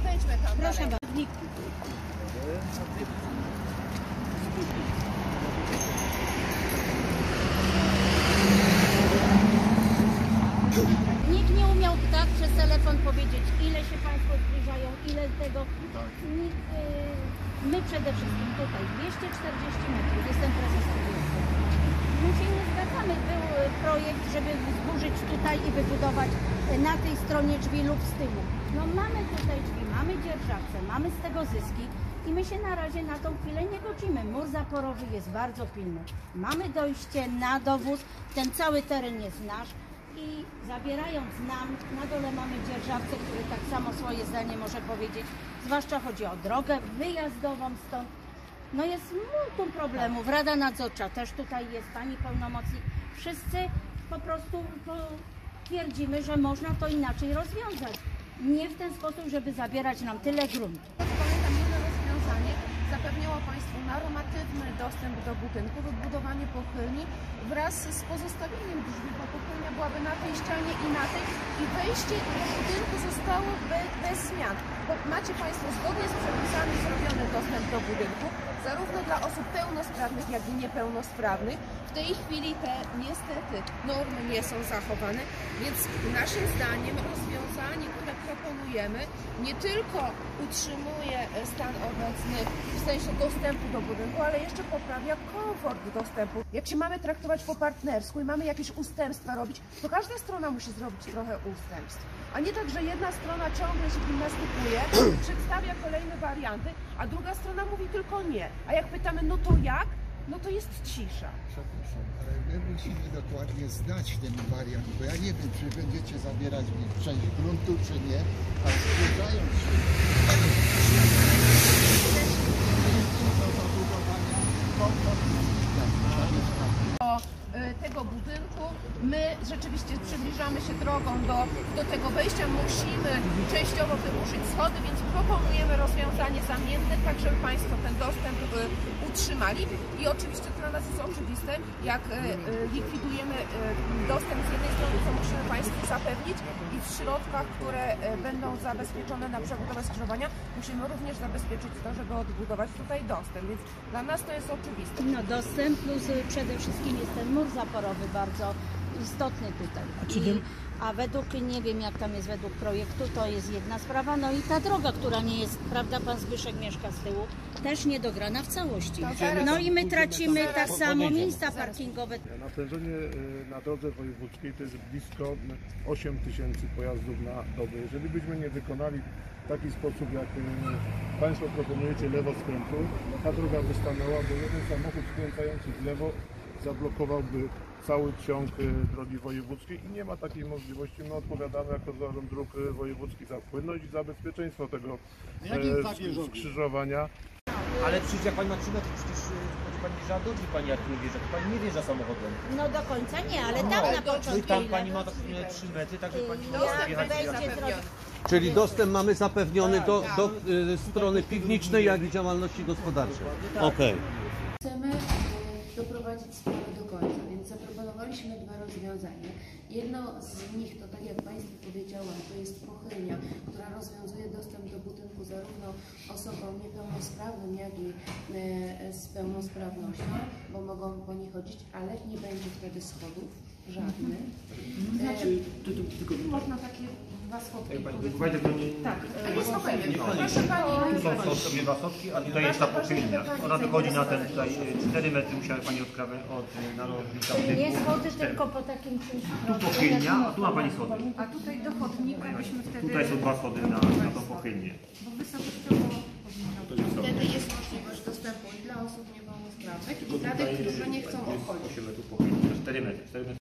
podejdźmy tam. Proszę bardzo. Nikt nie umiał tak przez telefon powiedzieć, ile się Państwo zbliżają, ile tego. Nikt, my przede wszystkim tutaj 240 metrów, jestem prezesem województwa. My się nie zgadzamy. Był projekt, żeby zburzyć tutaj i wybudować na tej stronie drzwi lub z tyłu. No mamy tutaj drzwi, mamy dzierżawcę, mamy z tego zyski i my się na razie na tą chwilę nie godzimy. Mur zaporowy jest bardzo pilny. Mamy dojście na dowóz, ten cały teren jest nasz. I zabierając nam, na dole mamy dzierżawcę, który tak samo swoje zdanie może powiedzieć, zwłaszcza chodzi o drogę wyjazdową stąd. No jest multum problemów. Rada Nadzorcza też tutaj jest, pani pełnomocnik. Wszyscy po prostu twierdzimy, że można to inaczej rozwiązać. Nie w ten sposób, żeby zabierać nam tyle gruntu. Pamiętam, jedno rozwiązanie zapewniało Państwu normatywny dostęp do budynku, wybudowanie pochylni wraz z pozostawieniem drzwi, bo pochylnia byłaby na tej ścianie i na tej i wejście do budynku zostało bez zmian. Bo macie Państwo zgodnie z przepisami zrobiony dostęp do budynku, zarówno dla osób pełnosprawnych, jak i niepełnosprawnych. W tej chwili te niestety normy nie są zachowane, więc naszym zdaniem rozwiązanie, które proponujemy, nie tylko utrzymuje stan obecny w sensie dostępu do budynku, ale jeszcze poprawia komfort dostępu. Jak się mamy traktować po partnersku i mamy jakieś ustępstwa robić, to każda strona musi zrobić trochę ustępstw. A nie tak, że jedna strona ciągle się gimnastykuje, przedstawia kolejne warianty, a druga strona mówi tylko nie. A jak pytamy, no to jak? No to jest cisza. Przepraszam, ale my musimy dokładnie znać ten wariant, bo ja nie wiem, czy będziecie zabierać mi część gruntu, czy nie, a zbliżając się do zabudowania tego budynku. My rzeczywiście przybliżamy się drogą do tego wejścia. Musimy częściowo wydłużyć schody, więc proponujemy rozwiązanie zamienne, tak żeby Państwo ten dostęp utrzymali. I oczywiście dla nas jest oczywiste, jak likwidujemy dostęp z jednej strony, co musimy Państwu zapewnić i w środkach, które będą zabezpieczone na przebudowę skrzyżowania, musimy również zabezpieczyć to, żeby odbudować tutaj dostęp. Więc dla nas to jest oczywiste. No dostęp plus przede wszystkim jest ten mur zaporowy bardzo istotny tutaj. A według, nie wiem jak tam jest według projektu, to jest jedna sprawa, no i ta droga, która nie jest, prawda, pan Zbyszek mieszka z tyłu, też nie dograna w całości. No i my tracimy tak samo miejsca parkingowe. Natężenie na drodze wojewódzkiej to jest blisko 8 000 pojazdów na dobę. Jeżeli byśmy nie wykonali w taki sposób, jak Państwo proponujecie lewo skrętu, ta droga by stanęła, bo jeden samochód skręcający w lewo zablokowałby cały ciąg drogi wojewódzkiej i nie ma takiej możliwości. My odpowiadamy jako Zarząd Dróg Wojewódzkich za płynność i za bezpieczeństwo tego skrzyżowania. Ale przecież jak Pani ma 3 metry, przecież Pani wjeżdża do drzwi, Pani jak nie wjeżdża, to Pani nie wjeżdża samochodem. No do końca nie, ale tam na początku. No i tam Pani ma 3 metry, także Pani nie może wjechać. Czyli dostęp mamy zapewniony do strony piwniczej, jak i działalności gospodarczej. Okej. Chcemy doprowadzić sprawę do końca, więc zaproponowaliśmy dwa rozwiązania. Jedno z nich to, tak jak Państwu powiedziałam, to jest pochylnia, która rozwiązuje dostęp do budynku zarówno osobom niepełnosprawnym, jak i z pełnosprawnością, bo mogą po nie chodzić, ale nie będzie wtedy schodów żadnych. Znaczy, można takie dwa schodki. Tak, Proszę Pani. Tu są sobie dwa schodki, a tutaj jest ta pochylnia. Ona wychodzi na ten tutaj 4 metry, musiała Pani od narożnika. Nie schody, tylko po takim czymś. Tu pochylnia, a tu ma Pani schody. A tutaj do chodnika byśmy wtedy... Tutaj są 2 schody na tą pochylnię. Bo wysokościowo wtedy jest możliwość dostępu i dla osób niepełnosprawnych, i dla tych, którzy nie chcą odchodzić. 8 metrów pochylni, to 4 metry.